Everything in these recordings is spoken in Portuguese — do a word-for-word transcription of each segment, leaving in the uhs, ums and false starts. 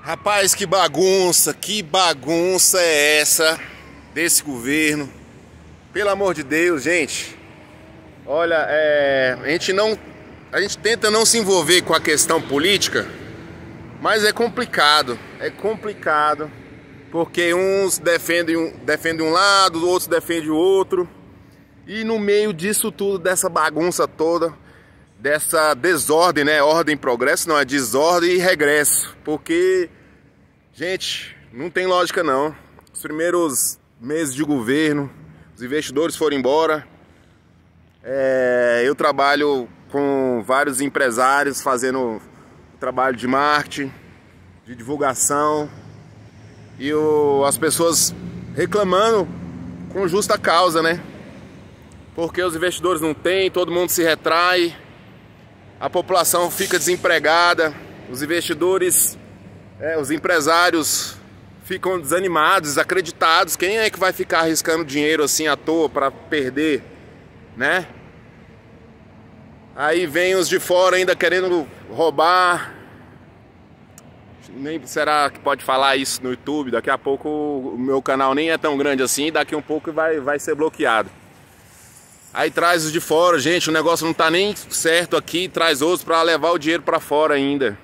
Rapaz, que bagunça, que bagunça é essa desse governo? Pelo amor de Deus, gente. Olha, é, a gente não, a gente tenta não se envolver com a questão política, mas é complicado, é complicado, porque uns defendem um, defendem um lado, outros defendem o outro, e no meio disso tudo, dessa bagunça toda, dessa desordem, né? Ordem e progresso, não, é desordem e regresso, porque, gente, não tem lógica não. Os primeiros meses de governo, os investidores foram embora. É, eu trabalho com vários empresários fazendo trabalho de marketing, de divulgação, e o, as pessoas reclamando com justa causa, né? Porque os investidores não têm, todo mundo se retrai, a população fica desempregada, os investidores, é, os empresários ficam desanimados, desacreditados. Quem é que vai ficar arriscando dinheiro assim à toa para perder, né? Aí vem os de fora ainda querendo roubar. Nem será que pode falar isso no YouTube? Daqui a pouco o meu canal nem é tão grande assim, daqui um pouco vai, vai ser bloqueado. Aí traz os de fora, gente, o negócio não tá nem certo aqui, traz outros para levar o dinheiro para fora ainda.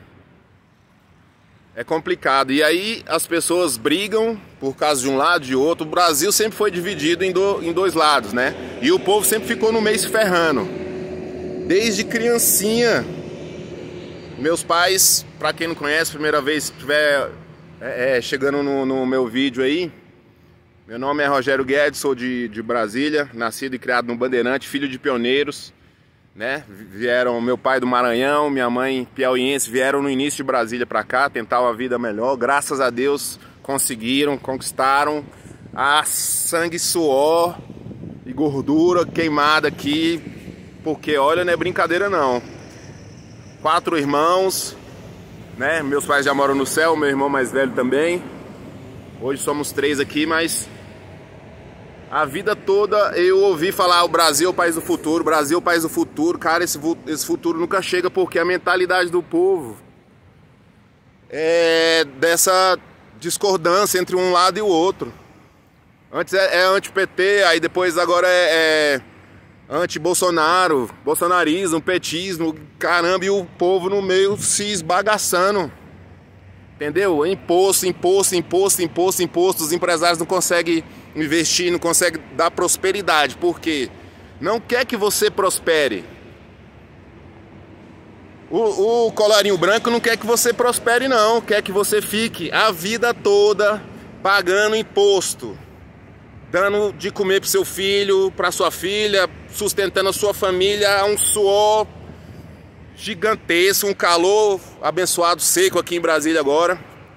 É complicado. E aí as pessoas brigam por causa de um lado e de outro. O Brasil sempre foi dividido em, do, em dois lados, né? E o povo sempre ficou no meio se ferrando. Desde criancinha. Meus pais, pra quem não conhece, primeira vez que estiver é, é, chegando no, no meu vídeo aí, meu nome é Rogério Guedes, sou de, de Brasília, nascido e criado no Bandeirante, filho de pioneiros, né? Vieram, meu pai do Maranhão, minha mãe piauiense, vieram no início de Brasília pra cá, tentar uma vida melhor. Graças a Deus conseguiram, conquistaram. A sangue, suor e gordura queimada aqui, porque olha, não é brincadeira não. Quatro irmãos, né? Meus pais já moram no céu, meu irmão mais velho também. Hoje somos três aqui, mas a vida toda eu ouvi falar: o Brasil é o país do futuro, o Brasil é o país do futuro. Cara, esse, esse futuro nunca chega, porque a mentalidade do povo é dessa discordância entre um lado e o outro. Antes é, é anti-P T, aí depois agora é, é anti-Bolsonaro, bolsonarismo, petismo, caramba, e o povo no meio se esbagaçando. Entendeu? Imposto, imposto, imposto, imposto, imposto. Os empresários não conseguem investir, não conseguem dar prosperidade. Por quê? Não quer que você prospere. O, o colarinho branco não quer que você prospere, não. Quer que você fique a vida toda pagando imposto, dando de comer para seu filho, para sua filha, sustentando a sua família a um suor gigantesco, um calor abençoado, seco aqui em Brasília agora.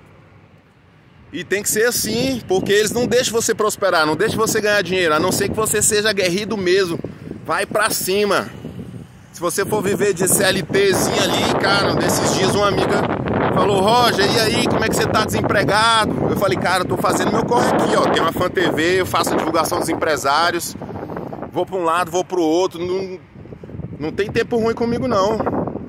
E tem que ser assim, porque eles não deixam você prosperar, não deixam você ganhar dinheiro, a não ser que você seja aguerrido mesmo. Vai pra cima. Se você for viver de CLTzinho ali, cara, desses dias uma amiga falou: Roger, e aí, como é que você tá desempregado? Eu falei: cara, eu tô fazendo meu corre aqui, ó, tem uma Fan T V, eu faço a divulgação dos empresários, vou pra um lado, vou pro outro, não, não tem tempo ruim comigo não.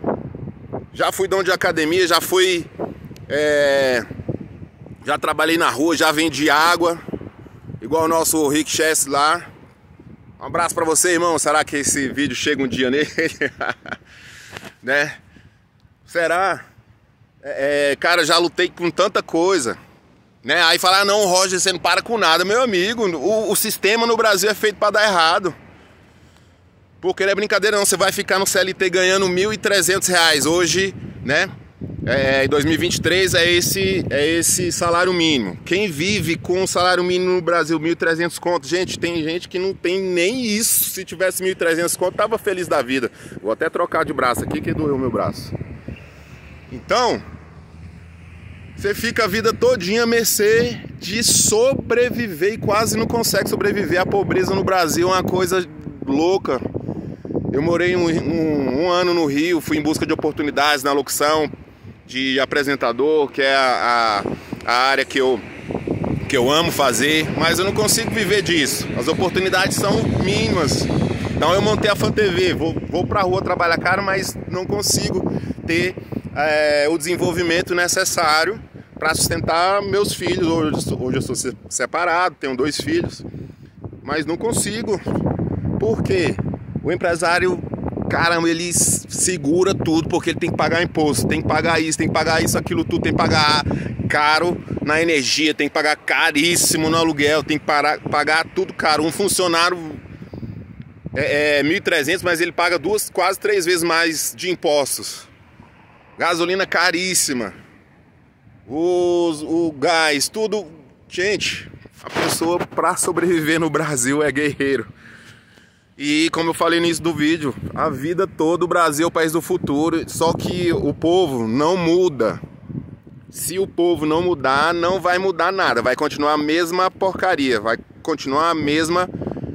Já fui dono de academia, já fui, é, já trabalhei na rua, já vendi água, igual o nosso Rick Chess lá. Um abraço pra você, irmão. Será que esse vídeo chega um dia nele? Né? Será? É, cara, já lutei com tanta coisa, né? Aí falar: não, Roger, você não para com nada. Meu amigo, o, o sistema no Brasil é feito pra dar errado. Porque não é brincadeira não, você vai ficar no C L T ganhando mil e trezentos reais hoje, né? É, em dois mil e vinte e três é esse, é esse salário mínimo. Quem vive com o salário mínimo no Brasil, mil e trezentos conto, gente, tem gente que não tem nem isso. Se tivesse mil e trezentos conto, tava feliz da vida. Vou até trocar de braço aqui, que doeu o meu braço. Então, você fica a vida todinha a mercê de sobreviver e quase não consegue sobreviver. A pobreza no Brasil é uma coisa louca. Eu morei um, um, um ano no Rio, fui em busca de oportunidades na locução de apresentador, que é a, a, a área que eu, que eu amo fazer, mas eu não consigo viver disso. As oportunidades são mínimas. Então eu montei a Fan T V, vou, vou pra rua trabalhar caro, mas não consigo ter é, o desenvolvimento necessário para sustentar meus filhos. Hoje, hoje eu sou separado, tenho dois filhos, mas não consigo. Por quê? O empresário, caramba, ele segura tudo, porque ele tem que pagar imposto, tem que pagar isso, tem que pagar isso, aquilo tudo, tem que pagar caro na energia, tem que pagar caríssimo no aluguel, tem que parar, pagar tudo caro. Um funcionário é, é mil e trezentos, mas ele paga duas, quase três vezes mais de impostos. Gasolina caríssima. Os, o gás, tudo. Gente, a pessoa para sobreviver no Brasil é guerreiro. E como eu falei no início do vídeo, a vida toda o Brasil é o país do futuro. Só que o povo não muda. Se o povo não mudar, não vai mudar nada. Vai continuar a mesma porcaria. Vai continuar a mesma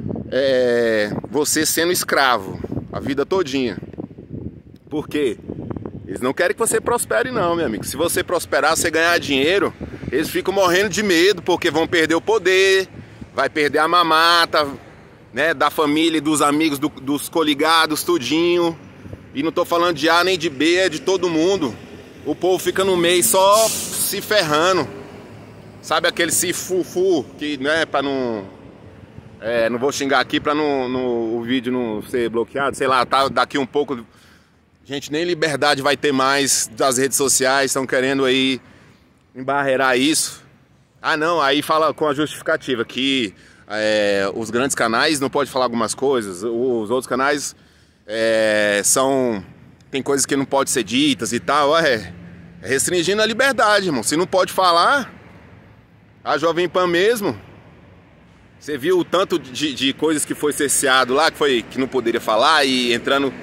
é, você sendo escravo a vida todinha. Por quê? Eles não querem que você prospere não, meu amigo. Se você prosperar, você ganhar dinheiro, eles ficam morrendo de medo, porque vão perder o poder, vai perder a mamata, né, da família, dos amigos, do, dos coligados, tudinho. E não tô falando de A nem de B, é de todo mundo. O povo fica no meio só se ferrando. Sabe aquele se fufu, que né, pra não... É, não vou xingar aqui pra não, no, o vídeo não ser bloqueado. Sei lá, tá, daqui um pouco... Gente, nem liberdade vai ter mais das redes sociais, estão querendo aí embarrear isso. Ah não, aí fala com a justificativa que é, os grandes canais não podem falar algumas coisas, os outros canais é, são... tem coisas que não podem ser ditas e tal, é, é restringindo a liberdade, irmão. Se não pode falar, a Jovem Pan mesmo, você viu o tanto de, de coisas que foi cerceado lá, que, foi, que não poderia falar e entrando...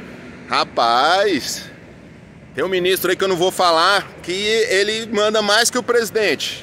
Rapaz, tem um ministro aí que eu não vou falar, que ele manda mais que o presidente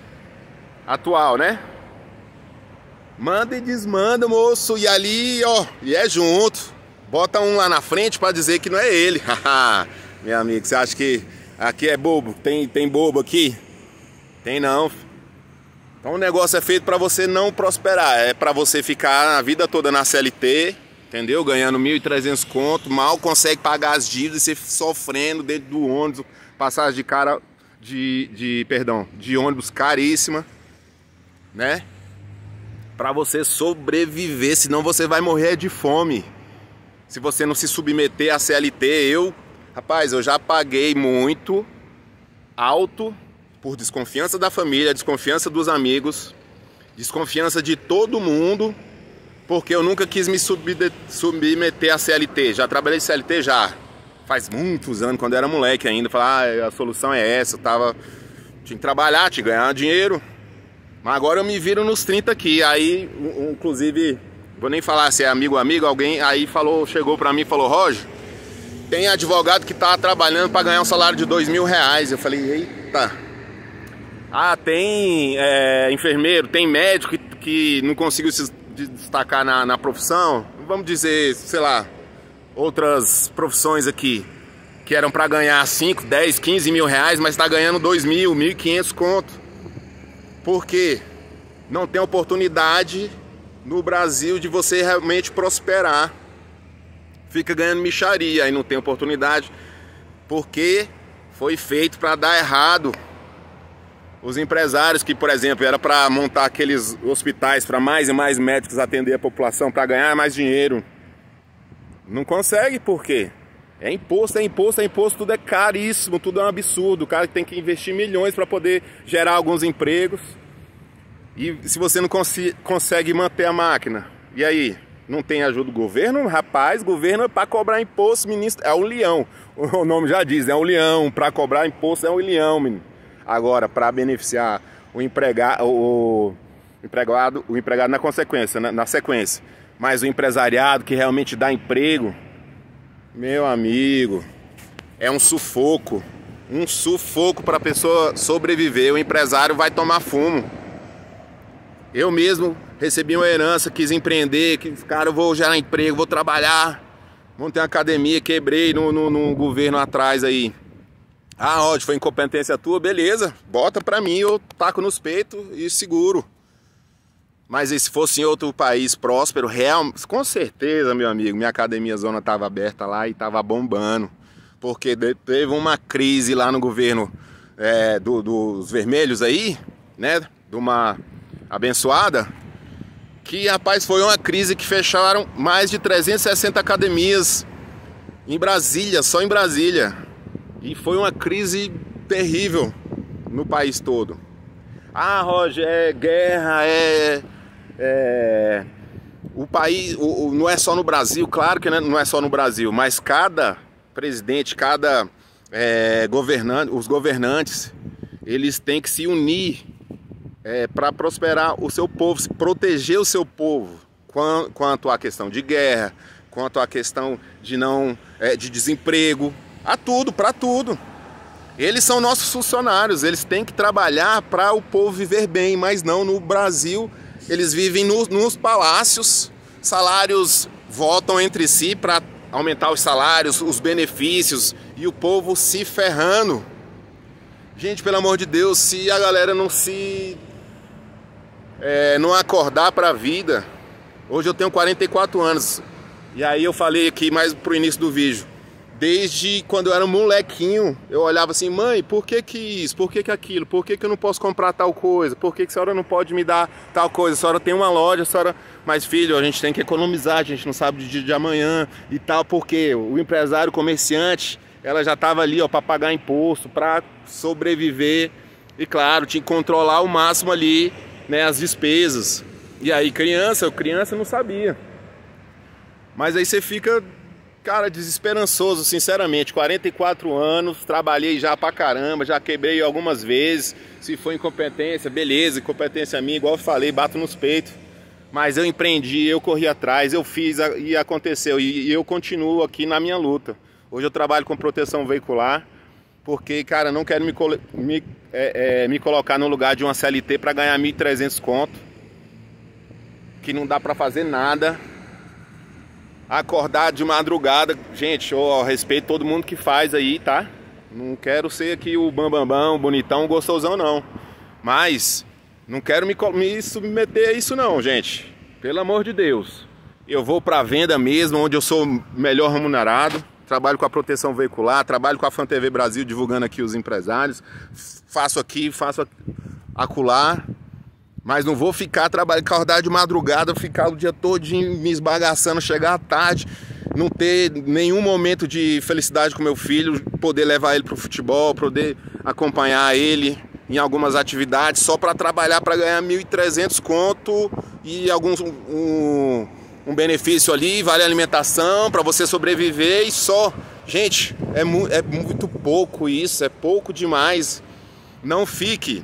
atual, né? Manda e desmanda, moço, e ali, ó, e é junto. Bota um lá na frente pra dizer que não é ele. Meu amigo, você acha que aqui é bobo? Tem, tem bobo aqui? Tem não. Então o negócio é feito pra você não prosperar, é pra você ficar a vida toda na C L T, entendeu? Ganhando mil e trezentos conto, mal consegue pagar as dívidas, você sofrendo dentro do ônibus, passagem de cara de, de perdão, de ônibus caríssima, né? Pra você sobreviver, senão você vai morrer de fome. Se você não se submeter à C L T, eu, rapaz, eu já paguei muito alto por desconfiança da família, desconfiança dos amigos, desconfiança de todo mundo. Porque eu nunca quis me submeter a C L T. Já trabalhei de C L T já. Faz muitos anos, quando eu era moleque ainda. Falar, ah, a solução é essa. Eu tava... tinha que trabalhar, tinha que ganhar dinheiro. Mas agora eu me viro nos trinta aqui. Aí, inclusive, vou nem falar se é amigo ou amigo. Alguém aí falou, chegou pra mim e falou: Roger, tem advogado que tá trabalhando pra ganhar um salário de dois mil reais. Eu falei, eita. Ah, tem é, enfermeiro, tem médico que, que não conseguiu se de destacar na, na profissão, vamos dizer, sei lá, outras profissões aqui, que eram para ganhar cinco, dez, quinze mil reais, mas está ganhando dois mil, mil e quinhentos conto. Por quê? Não tem oportunidade no Brasil de você realmente prosperar. Fica ganhando mixaria, aí não tem oportunidade, porque foi feito para dar errado. Os empresários que, por exemplo, era para montar aqueles hospitais para mais e mais médicos atender a população, para ganhar mais dinheiro, não consegue. Por quê? É imposto, é imposto, é imposto, tudo é caríssimo, tudo é um absurdo. O cara tem que investir milhões para poder gerar alguns empregos. E se você não cons consegue manter a máquina, e aí? Não tem ajuda do governo? Rapaz, governo é para cobrar imposto, ministro, é um leão. O nome já diz, é um leão, para cobrar imposto é um leão, menino. Agora, para beneficiar o empregado, o empregado, o empregado na consequência, na, na sequência, mas o empresariado que realmente dá emprego, meu amigo, é um sufoco, um sufoco para a pessoa sobreviver. O empresário vai tomar fumo. Eu mesmo recebi uma herança, quis empreender, que, cara, eu vou gerar emprego, vou trabalhar, vou ter uma academia, quebrei no, no, no governo atrás aí. Ah, Roger, foi incompetência tua, beleza, bota pra mim, eu taco nos peitos e seguro. Mas e se fosse em outro país próspero, real, com certeza, meu amigo, minha academia zona tava aberta lá e tava bombando. Porque teve uma crise lá no governo é, do, dos vermelhos aí, né? De uma abençoada. Que, rapaz, foi uma crise que fecharam mais de trezentas e sessenta academias em Brasília, só em Brasília. E foi uma crise terrível no país todo. Ah, Roger, é guerra, é... é o país, o, o, não é só no Brasil, claro que não é só no Brasil, mas cada presidente, cada é, governante, os governantes, eles têm que se unir é, para prosperar o seu povo, proteger o seu povo quanto à questão de guerra, quanto à questão de não é, de desemprego, a tudo, para tudo. Eles são nossos funcionários, eles têm que trabalhar para o povo viver bem, mas não no Brasil. Eles vivem no, nos palácios, salários votam entre si para aumentar os salários, os benefícios, e o povo se ferrando. Gente, pelo amor de Deus, se a galera não se... É, não acordar para a vida... Hoje eu tenho quarenta e quatro anos, e aí eu falei aqui mais pro início do vídeo. Desde quando eu era um molequinho, eu olhava assim, mãe, por que que isso, por que que aquilo, por que que eu não posso comprar tal coisa, por que que a senhora não pode me dar tal coisa, a senhora tem uma loja, a senhora... Mas filho, a gente tem que economizar, a gente não sabe do dia de amanhã e tal, porque o empresário, o comerciante, ela já estava ali, ó, para pagar imposto, para sobreviver, e claro, tinha que controlar ao máximo ali, né, as despesas. E aí criança, criança não sabia. Mas aí você fica... Cara, desesperançoso, sinceramente. quarenta e quatro anos, trabalhei já pra caramba, já quebrei algumas vezes. Se foi incompetência, beleza, incompetência minha, igual eu falei, bato nos peitos. Mas eu empreendi, eu corri atrás, eu fiz e aconteceu. E eu continuo aqui na minha luta. Hoje eu trabalho com proteção veicular, porque, cara, não quero me, me, é, é, me colocar no lugar de uma C L T pra ganhar mil e trezentos conto. Que não dá pra fazer nada. Acordar de madrugada, gente, ó, respeito todo mundo que faz aí, tá? Não quero ser aqui o bambambam, bam, bam, bonitão, gostosão, não. Mas não quero me, me submeter a isso não, gente. Pelo amor de Deus. Eu vou pra venda mesmo, onde eu sou melhor remunerado. Trabalho com a proteção veicular, trabalho com a Fan T V Brasil, divulgando aqui os empresários. Faço aqui, faço acolá. Mas não vou ficar trabalhando, acordar de madrugada, ficar o dia todinho me esbagaçando, chegar à tarde, não ter nenhum momento de felicidade com meu filho, poder levar ele pro futebol, poder acompanhar ele em algumas atividades, só para trabalhar para ganhar mil e trezentos conto e alguns um, um benefício ali, vale alimentação para você sobreviver e só. Gente, é, mu é muito pouco isso, é pouco demais. Não fique...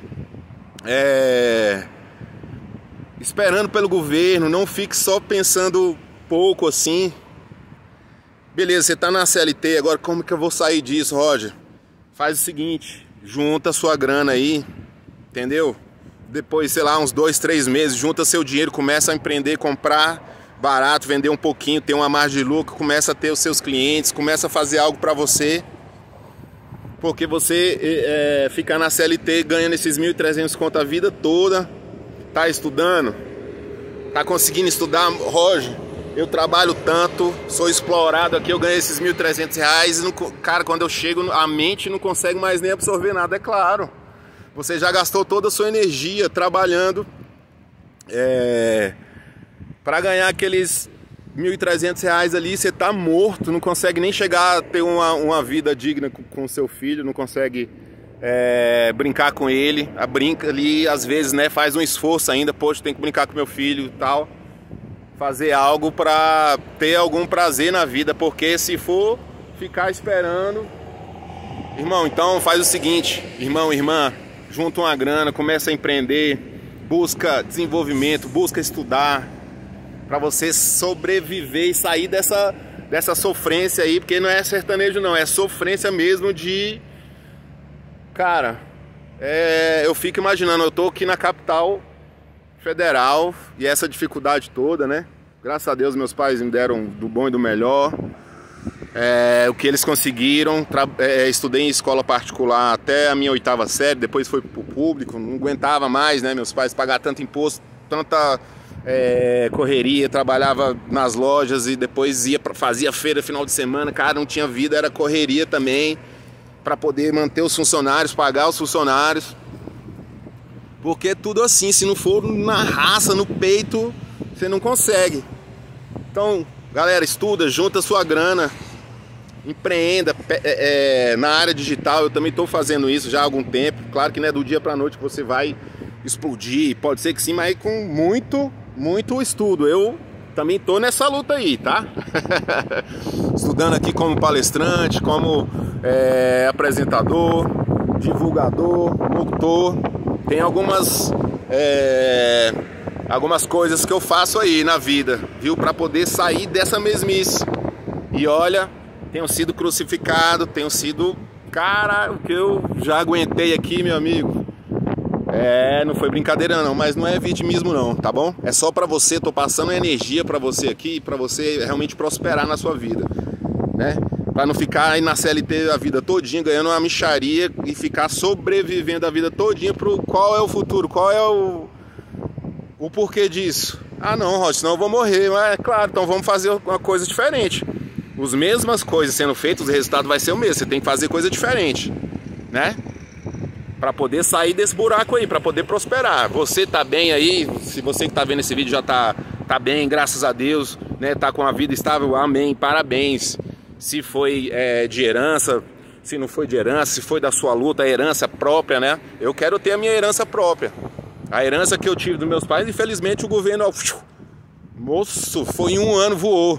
É... esperando pelo governo, não fique só pensando pouco assim. Beleza, você tá na C L T, agora como que eu vou sair disso, Roger? Faz o seguinte, junta a sua grana aí, entendeu? Depois, sei lá, uns dois, três meses, junta seu dinheiro, começa a empreender, comprar barato, vender um pouquinho, ter uma margem de lucro, começa a ter os seus clientes, começa a fazer algo pra você. Porque você é, ficar na C L T ganhando esses mil e trezentos conto a vida toda. Tá estudando? Tá conseguindo estudar? Roger, eu trabalho tanto, sou explorado aqui, eu ganhei esses mil e trezentos reais e, não, cara, quando eu chego, a mente não consegue mais nem absorver nada, é claro. Você já gastou toda a sua energia trabalhando é, para ganhar aqueles mil e trezentos reais ali, você tá morto, não consegue nem chegar a ter uma, uma vida digna com, com seu filho, não consegue... É, brincar com ele, a brinca ali, às vezes, né, faz um esforço ainda, poxa, tem que brincar com meu filho e tal, fazer algo pra ter algum prazer na vida, porque se for ficar esperando, irmão, então faz o seguinte, irmão, irmã, junta uma grana, começa a empreender, busca desenvolvimento, busca estudar, pra você sobreviver e sair dessa, dessa sofrência aí, porque não é sertanejo não, é sofrência mesmo de... Cara, é, eu fico imaginando, eu tô aqui na capital federal e essa dificuldade toda, né? Graças a Deus meus pais me deram do bom e do melhor. É, o que eles conseguiram, é, estudei em escola particular até a minha oitava série, depois foi pro público, não aguentava mais, né? Meus pais pagar tanto imposto, tanta é, correria, trabalhava nas lojas e depois ia pra, fazia feira final de semana, cara, não tinha vida, era correria também. para poder manter os funcionários, pagar os funcionários. Porque é tudo assim, se não for na raça, no peito, você não consegue. Então, galera, estuda, junta sua grana, empreenda é, é, na área digital. Eu também estou fazendo isso já há algum tempo. Claro que não é do dia para a noite que você vai explodir, pode ser que sim, mas com muito, muito estudo. Eu também estou nessa luta aí, tá? Estudando aqui como palestrante, como é, apresentador, divulgador, locutor. Tem algumas é, algumas coisas que eu faço aí na vida, viu? Para poder sair dessa mesmice. E olha, tenho sido crucificado, tenho sido... Cara, o que eu já aguentei aqui, meu amigo. É, não foi brincadeira não, mas não é vitimismo não, tá bom? É só pra você, tô passando energia pra você aqui, pra você realmente prosperar na sua vida, né? Pra não ficar aí na C L T a vida todinha, ganhando uma mixaria e ficar sobrevivendo a vida todinha pro qual é o futuro, qual é o, o porquê disso. Ah não, Rod, senão eu vou morrer, mas é claro, então vamos fazer uma coisa diferente. As mesmas coisas sendo feitas, o resultado vai ser o mesmo, você tem que fazer coisa diferente, né? Para poder sair desse buraco aí, para poder prosperar. Você tá bem aí, se você que tá vendo esse vídeo já tá, tá bem, graças a Deus, né? Tá com a vida estável, amém, parabéns. Se foi é, de herança, se não foi de herança, se foi da sua luta, a herança própria, né? Eu quero ter a minha herança própria. A herança que eu tive dos meus pais, infelizmente o governo, moço, foi em um ano, voou.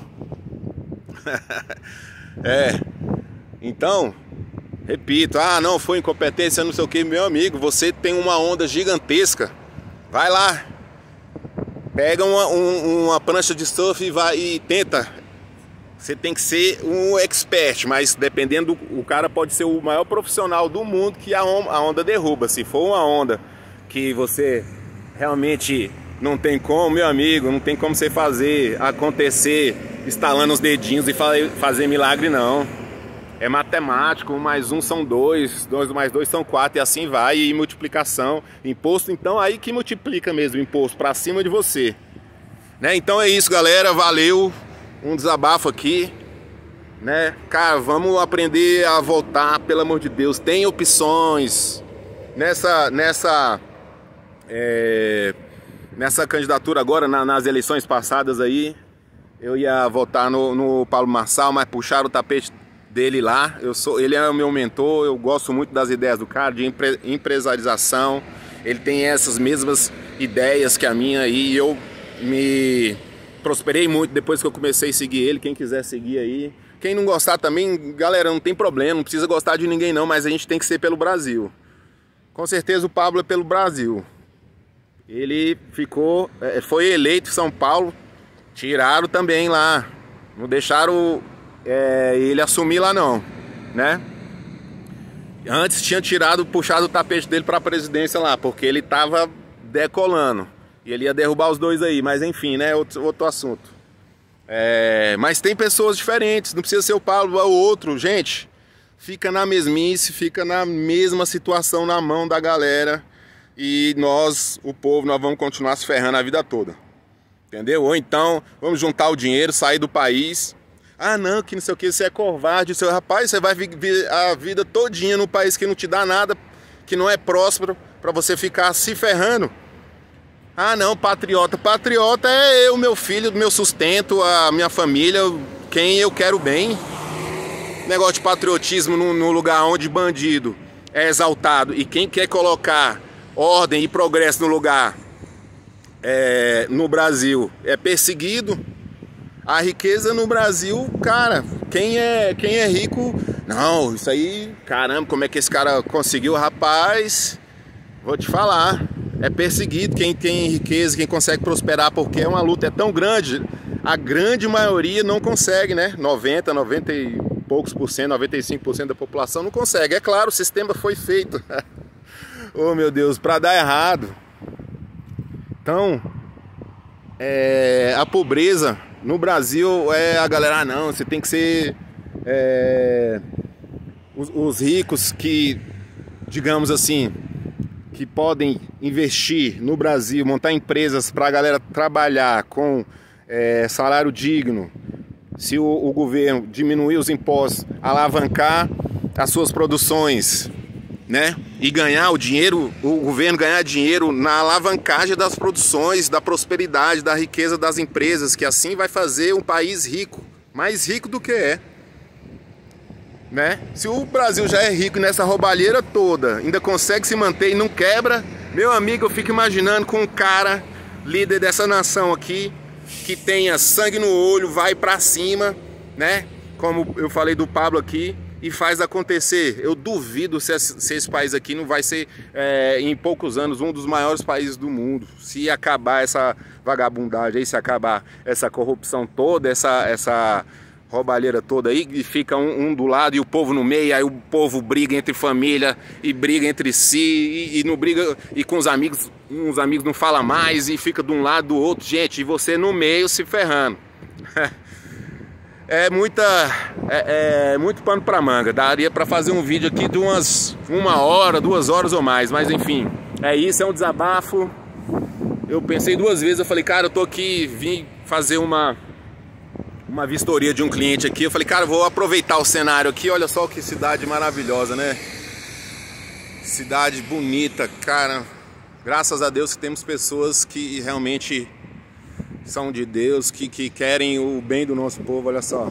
É, então... Repito, ah não, foi incompetência, não sei o que, meu amigo, você tem uma onda gigantesca, vai lá, pega uma, um, uma prancha de surf e, vai, e tenta, você tem que ser um expert, mas dependendo, do, o cara pode ser o maior profissional do mundo que a onda, a onda derruba. Se for uma onda que você realmente não tem como, meu amigo, não tem como você fazer acontecer estalando os dedinhos e fazer milagre não. É matemático, um mais um são dois, dois mais dois são quatro, e assim vai, e multiplicação, imposto, então aí que multiplica mesmo o imposto para cima de você, né? Então é isso, galera, valeu, um desabafo aqui, né? Cara, vamos aprender a voltar, pelo amor de Deus, tem opções, nessa, nessa, é, nessa candidatura agora, na, nas eleições passadas aí, eu ia votar no, no Paulo Marçal, mas puxaram o tapete dele lá. Eu sou, ele é o meu mentor, eu gosto muito das ideias do cara, de empre, empresarização. Ele tem essas mesmas ideias que a minha e eu me prosperei muito depois que eu comecei a seguir ele. Quem quiser seguir aí, quem não gostar também, galera, não tem problema, não precisa gostar de ninguém não, mas a gente tem que ser pelo Brasil. Com certeza o Pablo é pelo Brasil. Ele ficou, foi eleito em São Paulo, tiraram também lá, não deixaram É, ele assumir lá não, né? Antes tinha tirado, puxado o tapete dele para a presidência lá, porque ele tava decolando e ele ia derrubar os dois aí, mas enfim, né? Outro, outro assunto. É, mas tem pessoas diferentes, não precisa ser o Paulo ou outro, gente. Fica na mesmice, fica na mesma situação na mão da galera e nós, o povo, nós vamos continuar se ferrando a vida toda, entendeu? Ou então vamos juntar o dinheiro, sair do país. Ah não, que não sei o que, você é covarde, seu rapaz, você vai viver a vida todinha num país que não te dá nada, que não é próspero, pra você ficar se ferrando. Ah não, patriota, patriota é eu, meu filho, meu sustento, a minha família, quem eu quero bem. Negócio de patriotismo no lugar onde bandido é exaltado e quem quer colocar ordem e progresso no lugar, é, no Brasil, é perseguido. A riqueza no Brasil, cara, quem é, quem é rico, não, isso aí, caramba, como é que esse cara conseguiu? Rapaz, vou te falar, é perseguido quem tem riqueza, quem consegue prosperar, porque é uma luta, é tão grande, a grande maioria não consegue, né? noventa, noventa e poucos por cento, noventa e cinco por cento da população não consegue. É claro, o sistema foi feito, oh meu Deus, para dar errado. Então, é, a pobreza no Brasil é a galera, ah não, você tem que ser é, os, os ricos que, digamos assim, que podem investir no Brasil, montar empresas para a galera trabalhar com é, salário digno. Se o, o governo diminuir os impostos, alavancar as suas produções, né? E ganhar o dinheiro, o governo ganhar dinheiro na alavancagem das produções, da prosperidade, da riqueza das empresas, que assim vai fazer um país rico, mais rico do que é, né? Se o Brasil já é rico nessa roubalheira toda, ainda consegue se manter e não quebra, meu amigo, eu fico imaginando com um cara, líder dessa nação aqui, que tenha sangue no olho, vai pra cima, né? Como eu falei do Pablo aqui, e faz acontecer. Eu duvido se esse, se esse país aqui não vai ser, é, em poucos anos, um dos maiores países do mundo. Se acabar essa vagabundagem aí, se acabar essa corrupção toda, essa, essa roubalheira toda aí, e fica um, um do lado e o povo no meio, aí o povo briga entre família e briga entre si, e, e não briga, e com os amigos, uns amigos não falam mais, e fica de um lado do outro, gente, e você no meio se ferrando. É muita, é, é muito pano pra manga. Daria pra fazer um vídeo aqui de umas uma hora, duas horas ou mais. Mas enfim, é isso, é um desabafo. Eu pensei duas vezes, eu falei, cara, eu tô aqui, vim fazer uma uma vistoria de um cliente aqui. Eu falei, cara, vou aproveitar o cenário aqui. Olha só que cidade maravilhosa, né? Cidade bonita, cara. Graças a Deus que temos pessoas que realmente são de Deus, que, que querem o bem do nosso povo. Olha só,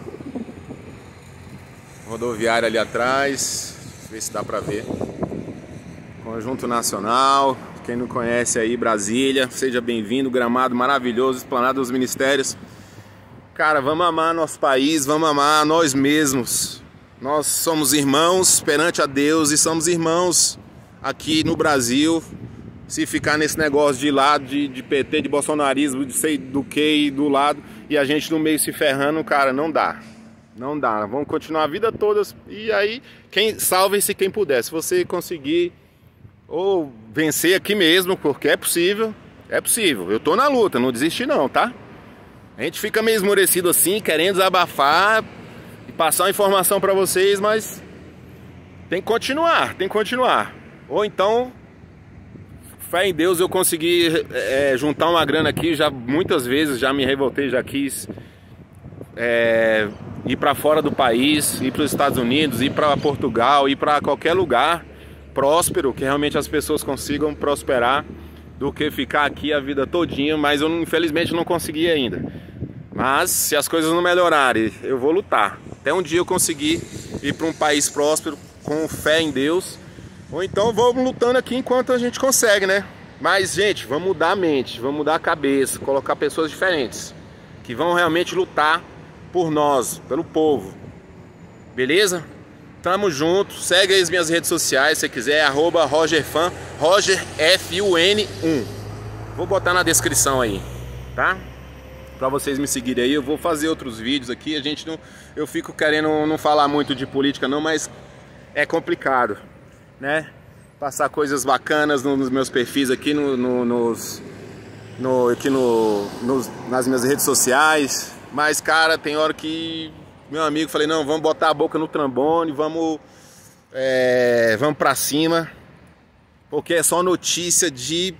rodoviária ali atrás, ver se dá pra ver, Conjunto Nacional. Quem não conhece aí, Brasília, seja bem-vindo. Gramado maravilhoso, Esplanada dos Ministérios. Cara, vamos amar nosso país, vamos amar nós mesmos. Nós somos irmãos perante a Deus e somos irmãos aqui no Brasil. Se ficar nesse negócio de lado, de, de P T, de bolsonarismo, de sei do que e do lado, e a gente no meio se ferrando, cara, não dá. Não dá. Vamos continuar a vida toda. E aí, quem salve-se quem puder. Se você conseguir ou vencer aqui mesmo, porque é possível, é possível. Eu tô na luta, não desisti não, tá? A gente fica meio esmorecido assim, querendo desabafar e passar uma informação pra vocês, mas tem que continuar, tem que continuar. Ou então, fé em Deus, eu consegui é, juntar uma grana aqui, já muitas vezes já me revoltei, já quis é, ir para fora do país, ir para os Estados Unidos, ir para Portugal, ir para qualquer lugar próspero, que realmente as pessoas consigam prosperar, do que ficar aqui a vida todinha, mas eu infelizmente não consegui ainda. Mas se as coisas não melhorarem, eu vou lutar. Até um dia eu conseguir ir para um país próspero, com fé em Deus. Ou então vamos lutando aqui enquanto a gente consegue, né? Mas, gente, vamos mudar a mente, vamos mudar a cabeça, colocar pessoas diferentes, que vão realmente lutar por nós, pelo povo. Beleza? Tamo junto. Segue aí as minhas redes sociais, se quiser, arroba rogerfan, Roger F U N um. Vou botar na descrição aí, tá? Pra vocês me seguirem aí. Eu vou fazer outros vídeos aqui. A gente não... Eu fico querendo não falar muito de política não, mas é complicado, né? Passar coisas bacanas nos meus perfis aqui, no, no, nos, no, aqui no, nos, nas minhas redes sociais. Mas, cara, tem hora que meu amigo falei, não, vamos botar a boca no trombone, vamos, é, vamos pra cima, porque é só notícia de,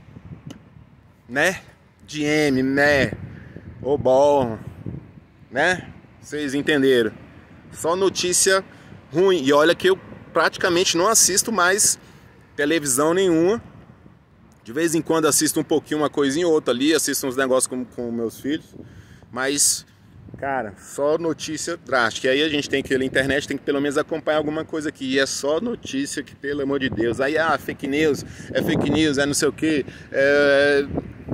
né, de M, né, ou bom, né, vocês entenderam, só notícia ruim. E olha que eu praticamente não assisto mais televisão nenhuma. De vez em quando assisto um pouquinho, uma coisinha ou outra ali, assisto uns negócios com, com meus filhos. Mas, cara, só notícia drástica. E aí a gente tem que ir na internet, tem que pelo menos acompanhar alguma coisa aqui. E é só notícia que, pelo amor de Deus. Aí, ah, fake news, é fake news, é não sei o que. É...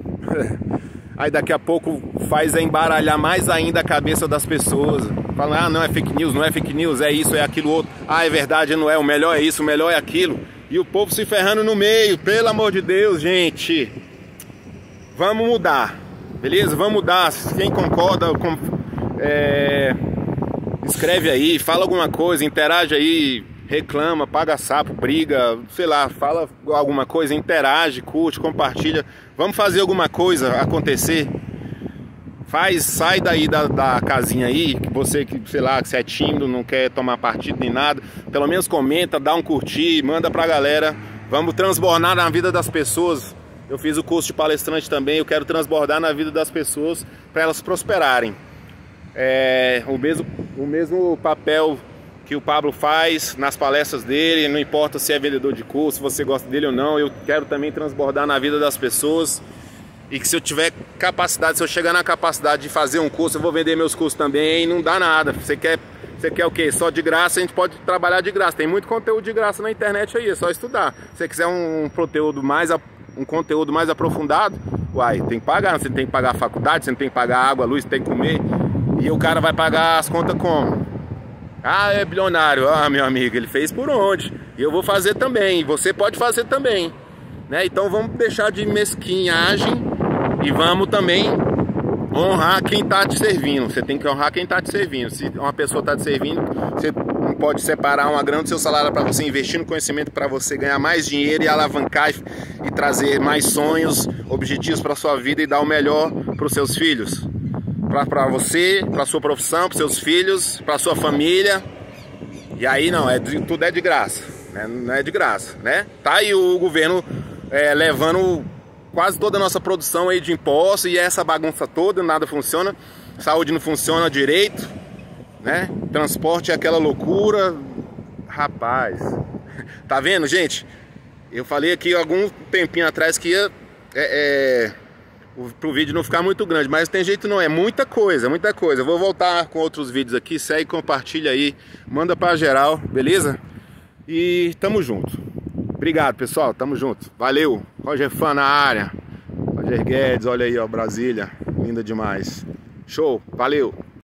Aí daqui a pouco faz é embaralhar mais ainda a cabeça das pessoas. Fala, ah, não é fake news, não é fake news, é isso, é aquilo outro. Ah, é verdade, não é, o melhor é isso, o melhor é aquilo. E o povo se ferrando no meio, pelo amor de Deus, gente. Vamos mudar, beleza? Vamos mudar. Quem concorda, com, é, escreve aí, fala alguma coisa, interage aí, reclama, paga sapo, briga, sei lá, fala alguma coisa, interage, curte, compartilha. Vamos fazer alguma coisa acontecer. Faz, sai daí da, da casinha aí, que você que, sei lá, que você é tímido, não quer tomar partido nem nada. Pelo menos comenta, dá um curtir, manda pra galera. Vamos transbordar na vida das pessoas. Eu fiz o curso de palestrante também, eu quero transbordar na vida das pessoas para elas prosperarem. É, o mesmo, o mesmo papel que o Pablo faz nas palestras dele, não importa se é vendedor de curso, se você gosta dele ou não, eu quero também transbordar na vida das pessoas. E que se eu tiver capacidade, se eu chegar na capacidade de fazer um curso, eu vou vender meus cursos também, não dá nada. Você quer, você quer o quê? Só de graça? A gente pode trabalhar de graça. Tem muito conteúdo de graça na internet aí, é só estudar. Se você quiser um conteúdo mais, um conteúdo mais aprofundado, uai, tem que pagar. Você tem que pagar a faculdade, você tem que pagar água, luz, você tem que comer. E o cara vai pagar as contas como? Ah, é bilionário. Ah, meu amigo, ele fez por onde? E eu vou fazer também, você pode fazer também, né? Então vamos deixar de mesquinhagem e vamos também honrar quem está te servindo. Você tem que honrar quem está te servindo. Se uma pessoa está te servindo, você não pode separar uma grana do seu salário para você investir no conhecimento, para você ganhar mais dinheiro e alavancar e, e trazer mais sonhos, objetivos para sua vida e dar o melhor para os seus filhos, para você, para sua profissão, para seus filhos, para sua família. E aí não, é de, tudo é de graça, né? Não é de graça, né? Tá aí o governo é, levando quase toda a nossa produção aí de impostos e essa bagunça toda, nada funciona, saúde não funciona direito, né? Transporte é aquela loucura, rapaz. Tá vendo, gente? Eu falei aqui algum tempinho atrás que ia é, é, pro vídeo não ficar muito grande, mas tem jeito não, é muita coisa, muita coisa. Eu vou voltar com outros vídeos aqui, segue, compartilha aí, manda pra geral, beleza? E tamo junto. Obrigado, pessoal, tamo junto. Valeu, Roger Fã na área. Roger Guedes, olha aí, ó, Brasília, linda demais. Show, valeu.